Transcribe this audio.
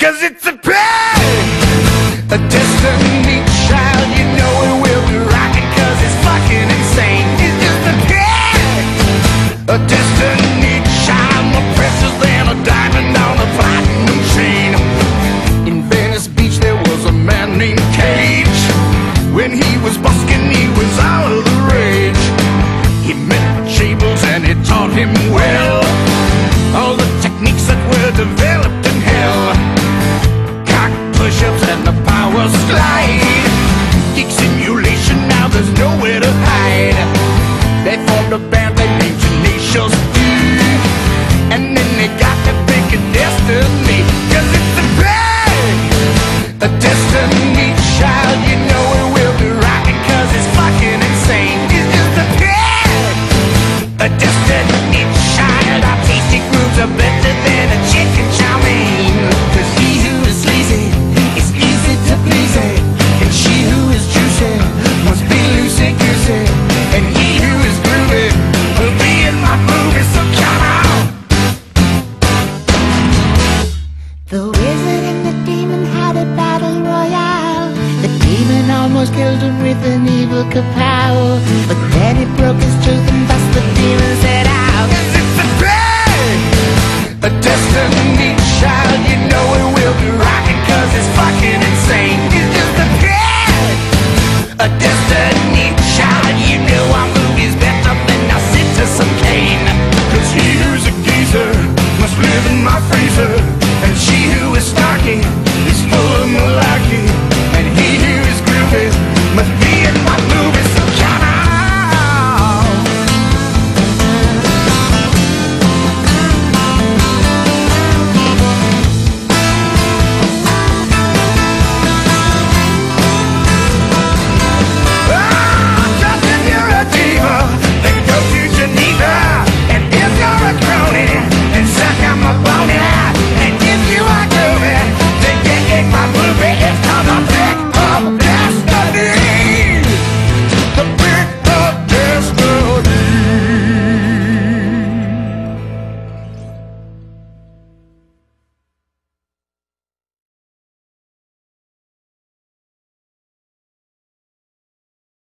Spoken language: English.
'cause it's a pig, a destiny child. You know it will be rocking 'cause it's fucking insane. It's just a pig, a destiny child, more precious than a diamond on a platinum chain. In Venice Beach there was a man named Cage. When he was busking he was out of the rage. He met Jables and it taught him well all the techniques that were developed in hell. Cock push-ups and the power slide. Geek simulation, now there's nowhere to hide. They formed a band they named Tenacious, and then they got to pick a destiny, 'cause it's a pig, a destiny child. You know it will be rocking 'cause it's fucking insane. It's just a pig, a destiny child. Our tasty grooves are better than a chicken chow mein. 'Cause he who is sleazy is easy to please, and she who is juicy must be loosey-goosey, and he who is groovy will be in my movie, so come on. The wizard and the demon had a battle royale. The demon almost killed him with an evil kapow, but then he broke his tooth and thus the demon set out.